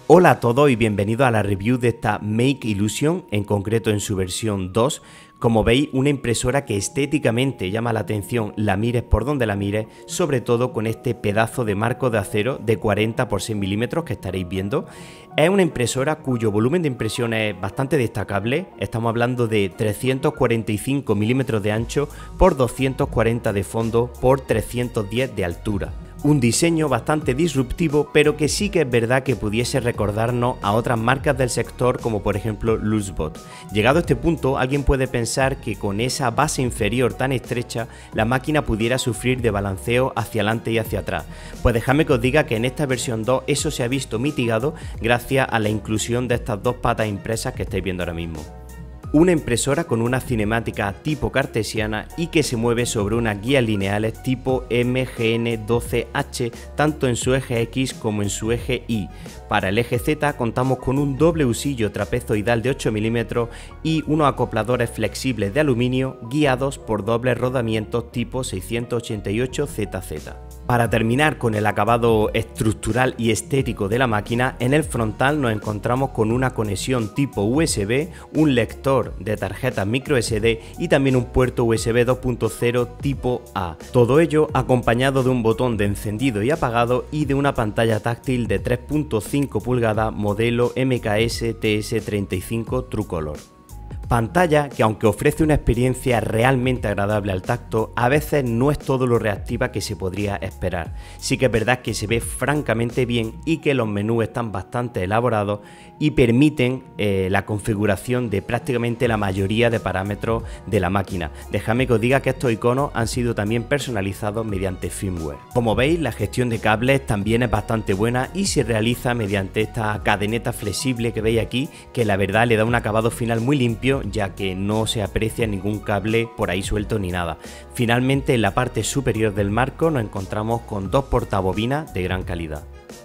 Hola a todos y bienvenidos a la review de esta Make Illusion, en concreto en su versión 2. Como veis, una impresora que estéticamente llama la atención, la mires por donde la mires, sobre todo con este pedazo de marco de acero de 40 por 6 milímetros que estaréis viendo. Es una impresora cuyo volumen de impresión es bastante destacable, estamos hablando de 345 milímetros de ancho por 240 de fondo por 310 de altura. Un diseño bastante disruptivo, pero que sí que es verdad que pudiese recordarnos a otras marcas del sector como por ejemplo Lulzbot. Llegado a este punto, alguien puede pensar que con esa base inferior tan estrecha, la máquina pudiera sufrir de balanceo hacia adelante y hacia atrás. Pues dejadme que os diga que en esta versión 2 eso se ha visto mitigado gracias a la inclusión de estas dos patas impresas que estáis viendo ahora mismo. Una impresora con una cinemática tipo cartesiana y que se mueve sobre unas guías lineales tipo MGN12H tanto en su eje X como en su eje Y. Para el eje Z contamos con un doble husillo trapezoidal de 8 milímetros y unos acopladores flexibles de aluminio guiados por dobles rodamientos tipo 688ZZ. Para terminar con el acabado estructural y estético de la máquina, en el frontal nos encontramos con una conexión tipo USB, un lector de tarjetas microSD y también un puerto USB 2.0 tipo A. Todo ello acompañado de un botón de encendido y apagado y de una pantalla táctil de 3.5 pulgadas modelo MKS TS35 TrueColor. Pantalla que, aunque ofrece una experiencia realmente agradable al tacto, a veces no es todo lo reactiva que se podría esperar. Sí que es verdad que se ve francamente bien y que los menús están bastante elaborados y permiten la configuración de prácticamente la mayoría de parámetros de la máquina. Dejadme que os diga que estos iconos han sido también personalizados mediante firmware. Como veis, la gestión de cables también es bastante buena y se realiza mediante esta cadeneta flexible que veis aquí, que la verdad le da un acabado final muy limpio, ya que no se aprecia ningún cable por ahí suelto ni nada. Finalmente, en la parte superior del marco nos encontramos con dos portabobinas de gran calidad.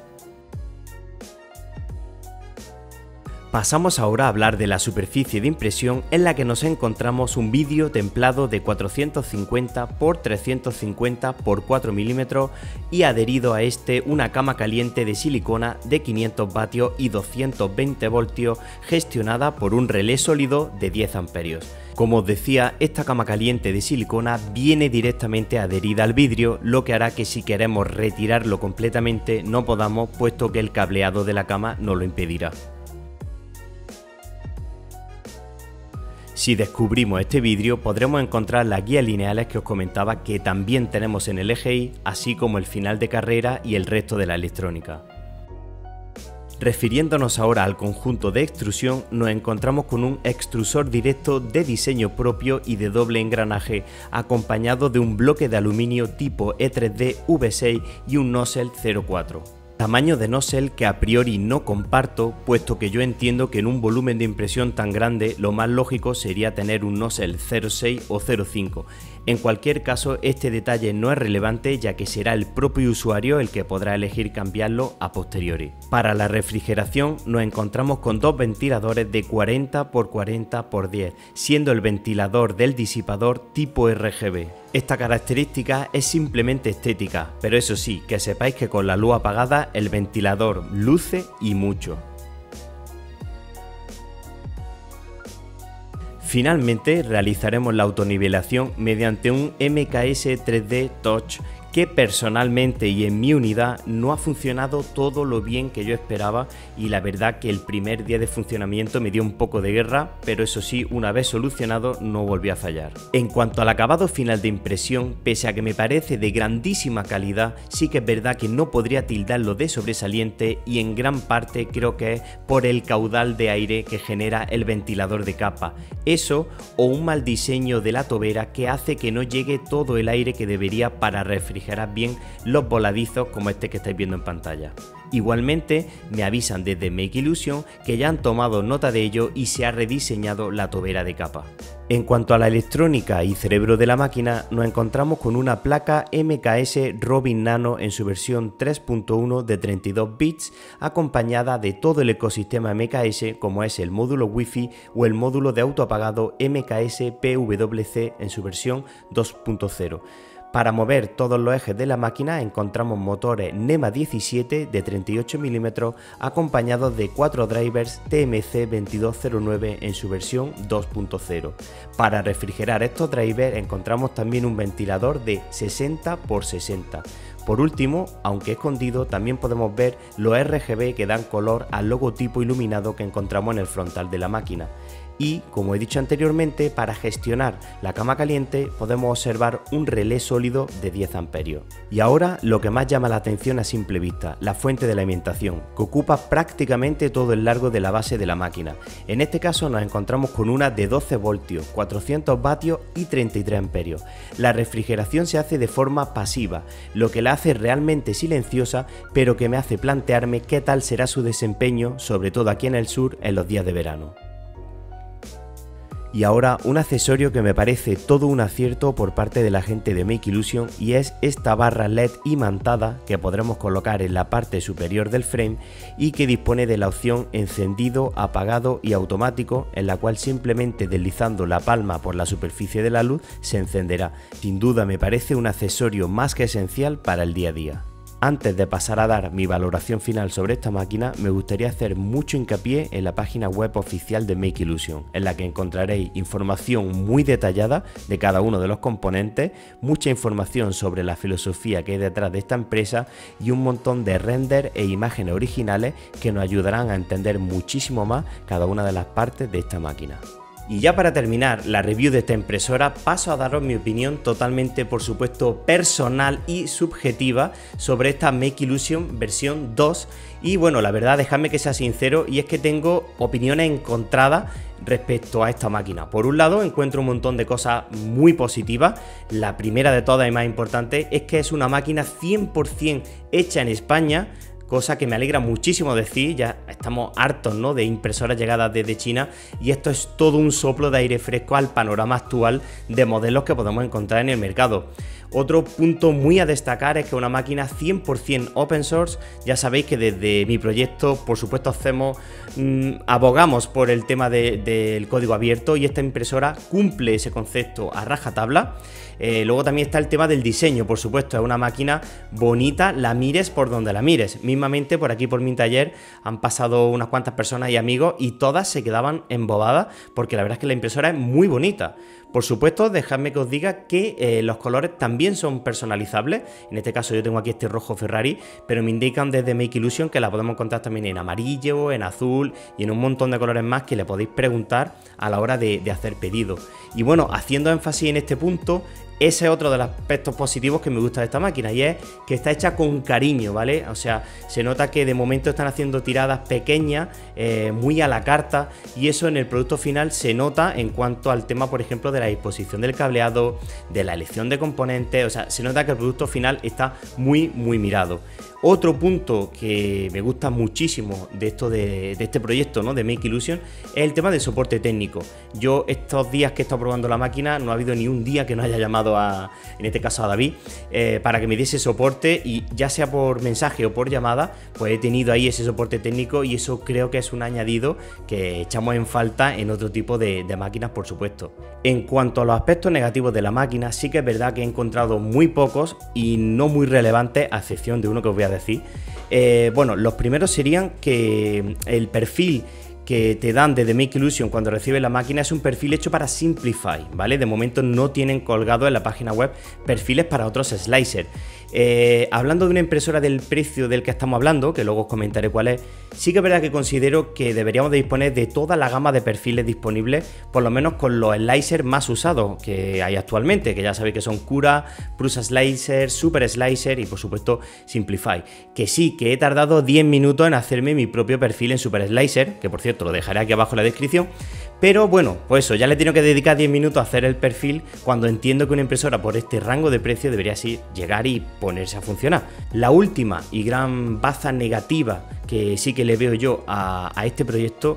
Pasamos ahora a hablar de la superficie de impresión, en la que nos encontramos un vidrio templado de 450 x 350 x 4 milímetros y adherido a este una cama caliente de silicona de 500 vatios y 220 voltios gestionada por un relé sólido de 10 amperios. Como os decía, esta cama caliente de silicona viene directamente adherida al vidrio, lo que hará que si queremos retirarlo completamente no podamos, puesto que el cableado de la cama nos lo impedirá. Si descubrimos este vidrio podremos encontrar las guías lineales que os comentaba que también tenemos en el eje Y, así como el final de carrera y el resto de la electrónica. Refiriéndonos ahora al conjunto de extrusión, nos encontramos con un extrusor directo de diseño propio y de doble engranaje, acompañado de un bloque de aluminio tipo E3D V6 y un nozzle 04. Tamaño de nozzle que a priori no comparto, puesto que yo entiendo que en un volumen de impresión tan grande lo más lógico sería tener un nozzle 0,6 o 0,5. En cualquier caso, este detalle no es relevante, ya que será el propio usuario el que podrá elegir cambiarlo a posteriori. Para la refrigeración nos encontramos con dos ventiladores de 40 x 40 x 10, siendo el ventilador del disipador tipo RGB. Esta característica es simplemente estética, pero eso sí, que sepáis que con la luz apagada el ventilador luce y mucho. Finalmente realizaremos la autonivelación mediante un MKS 3D Touch que personalmente y en mi unidad no ha funcionado todo lo bien que yo esperaba, y la verdad que el primer día de funcionamiento me dio un poco de guerra, pero eso sí, una vez solucionado no volvió a fallar. En cuanto al acabado final de impresión, pese a que me parece de grandísima calidad, sí que es verdad que no podría tildarlo de sobresaliente, y en gran parte creo que es por el caudal de aire que genera el ventilador de capa. Eso o un mal diseño de la tobera que hace que no llegue todo el aire que debería para refrigerar bien los voladizos como este que estáis viendo en pantalla. Igualmente me avisan desde Make Illusion que ya han tomado nota de ello y se ha rediseñado la tobera de capa. En cuanto a la electrónica y cerebro de la máquina, nos encontramos con una placa MKS Robin Nano en su versión 3.1 de 32 bits, acompañada de todo el ecosistema MKS como es el módulo Wi-Fi o el módulo de autoapagado MKS PWC en su versión 2.0. Para mover todos los ejes de la máquina encontramos motores NEMA 17 de 38 mm acompañados de 4 drivers TMC 2209 en su versión 2.0. Para refrigerar estos drivers encontramos también un ventilador de 60 x 60. Por último, aunque escondido, también podemos ver los RGB que dan color al logotipo iluminado que encontramos en el frontal de la máquina. Y, como he dicho anteriormente, para gestionar la cama caliente podemos observar un relé sólido de 10 amperios. Y ahora lo que más llama la atención a simple vista, la fuente de alimentación, que ocupa prácticamente todo el largo de la base de la máquina. En este caso nos encontramos con una de 12 voltios, 400 vatios y 33 amperios. La refrigeración se hace de forma pasiva, lo que la hace realmente silenciosa, pero que me hace plantearme qué tal será su desempeño, sobre todo aquí en el sur, en los días de verano. Y ahora un accesorio que me parece todo un acierto por parte de la gente de Make Illusion, y es esta barra LED imantada que podremos colocar en la parte superior del frame y que dispone de la opción encendido, apagado y automático, en la cual simplemente deslizando la palma por la superficie de la luz se encenderá. Sin duda me parece un accesorio más que esencial para el día a día. Antes de pasar a dar mi valoración final sobre esta máquina, me gustaría hacer mucho hincapié en la página web oficial de Make Illusion, en la que encontraréis información muy detallada de cada uno de los componentes, mucha información sobre la filosofía que hay detrás de esta empresa y un montón de render e imágenes originales que nos ayudarán a entender muchísimo más cada una de las partes de esta máquina. Y ya para terminar la review de esta impresora, paso a daros mi opinión totalmente, por supuesto, personal y subjetiva sobre esta Make Illusion versión 2. Y bueno, la verdad, dejadme que sea sincero, y es que tengo opiniones encontradas respecto a esta máquina. Por un lado, encuentro un montón de cosas muy positivas. La primera de todas y más importante es que es una máquina 100% hecha en España, cosa que me alegra muchísimo decir. Ya estamos hartos, ¿no?, de impresoras llegadas desde China, y esto es todo un soplo de aire fresco al panorama actual de modelos que podemos encontrar en el mercado. Otro punto muy a destacar es que una máquina 100% open source. Ya sabéis que desde mi proyecto, por supuesto, abogamos por el tema del código abierto, y esta impresora cumple ese concepto a rajatabla. Luego también está el tema del diseño, por supuesto, es una máquina bonita, la mires por donde la mires. Mismamente por aquí por mi taller han pasado unas cuantas personas y amigos, y todas se quedaban embobadas porque la verdad es que la impresora es muy bonita. Por supuesto, dejadme que os diga que los colores también son personalizables. En este caso yo tengo aquí este rojo Ferrari, pero me indican desde Make Illusion que la podemos encontrar también en amarillo, en azul y en un montón de colores más que le podéis preguntar a la hora de hacer pedido. Y bueno, haciendo énfasis en este punto, ese es otro de los aspectos positivos que me gusta de esta máquina, y es que está hecha con cariño, ¿vale? O sea, se nota que de momento están haciendo tiradas pequeñas, muy a la carta, y eso en el producto final se nota en cuanto al tema, por ejemplo, de la disposición del cableado, de la elección de componentes. O sea, se nota que el producto final está muy mirado. Otro punto que me gusta muchísimo de este proyecto, ¿no?, de Make Illusion, es el tema del soporte técnico. Yo estos días que he estado probando la máquina no ha habido ni un día que no haya llamado en este caso a David, para que me diese soporte, y ya sea por mensaje o por llamada, pues he tenido ahí ese soporte técnico, y eso creo que es un añadido que echamos en falta en otro tipo de máquinas, por supuesto. En cuanto a los aspectos negativos de la máquina, sí que es verdad que he encontrado muy pocos y no muy relevantes, a excepción de uno que os voy a decir. Bueno, los primeros serían que el perfil que te dan desde Make Illusion cuando recibes la máquina es un perfil hecho para Simplify, ¿vale? De momento no tienen colgado en la página web perfiles para otros slicers. Hablando de una impresora del precio del que estamos hablando, que luego os comentaré cuál es, sí que es verdad que considero que deberíamos de disponer de toda la gama de perfiles disponibles, por lo menos con los slicers más usados que hay actualmente, que ya sabéis que son Cura, Prusa Slicer, Super Slicer y por supuesto Simplify. Que sí, que he tardado 10 minutos en hacerme mi propio perfil en Super Slicer, que por cierto lo dejaré aquí abajo en la descripción. Pero bueno, pues eso, ya le tengo que dedicar 10 minutos a hacer el perfil, cuando entiendo que una impresora por este rango de precio debería así llegar y ponerse a funcionar. La última y gran baza negativa que sí que le veo yo a este proyecto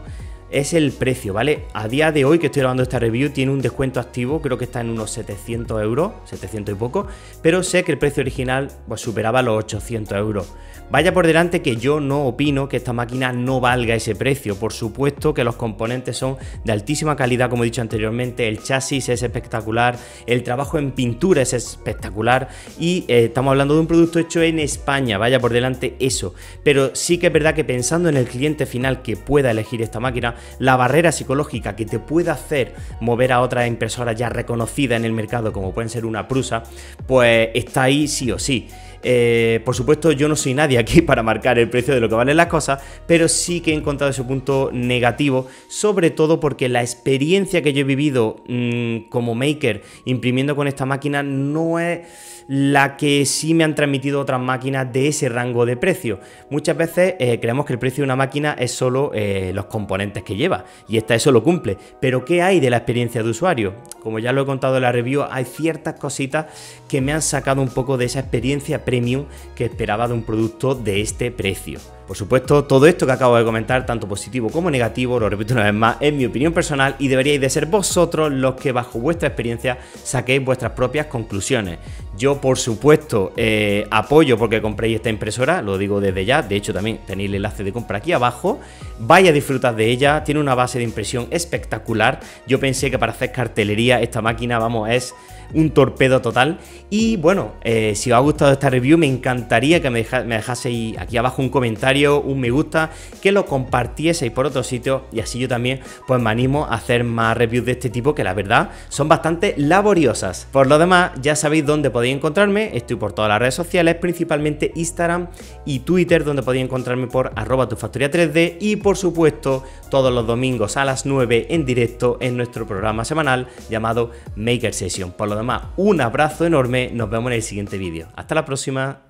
es el precio, ¿vale? A día de hoy que estoy grabando esta review tiene un descuento activo, creo que está en unos 700 euros, 700 y poco, pero sé que el precio original pues superaba los 800 euros. Vaya por delante que yo no opino que esta máquina no valga ese precio. Por supuesto que los componentes son de altísima calidad, como he dicho anteriormente, el chasis es espectacular, el trabajo en pintura es espectacular y estamos hablando de un producto hecho en España, vaya por delante eso. Pero sí que es verdad que pensando en el cliente final que pueda elegir esta máquina, la barrera psicológica que te puede hacer mover a otras impresoras ya reconocidas en el mercado, como pueden ser una Prusa, pues está ahí sí o sí. Por supuesto yo no soy nadie aquí para marcar el precio de lo que valen las cosas, pero sí que he encontrado ese punto negativo, sobre todo porque la experiencia que yo he vivido como maker imprimiendo con esta máquina no es la que sí me han transmitido otras máquinas de ese rango de precio. Muchas veces creemos que el precio de una máquina es solo los componentes que lleva, y esta eso lo cumple, pero ¿qué hay de la experiencia de usuario? Como ya lo he contado en la review, hay ciertas cositas que me han sacado un poco de esa experiencia premium que esperaba de un producto de este precio. Por supuesto, todo esto que acabo de comentar, tanto positivo como negativo, lo repito una vez más, es mi opinión personal y deberíais de ser vosotros los que bajo vuestra experiencia saquéis vuestras propias conclusiones. Yo, por supuesto, apoyo porque compréis esta impresora, lo digo desde ya, de hecho también tenéis el enlace de compra aquí abajo, vais a disfrutar de ella, tiene una base de impresión espectacular, yo pensé que para hacer cartelería esta máquina, vamos, es un torpedo total. Y bueno, si os ha gustado esta review me encantaría que me dejaseis aquí abajo un comentario, un me gusta, que lo compartieseis por otros sitios y así yo también pues me animo a hacer más reviews de este tipo que la verdad son bastante laboriosas. Por lo demás ya sabéis dónde podéis encontrarme, estoy por todas las redes sociales, principalmente Instagram y Twitter, donde podéis encontrarme por @tufactoria3D y por supuesto todos los domingos a las 9 en directo en nuestro programa semanal llamado Maker Session. Por lo demás, un abrazo enorme, nos vemos en el siguiente vídeo. Hasta la próxima.